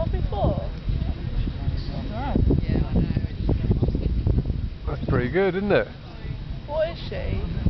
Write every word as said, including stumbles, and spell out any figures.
Poppy four? That's pretty good, isn't it? What is she?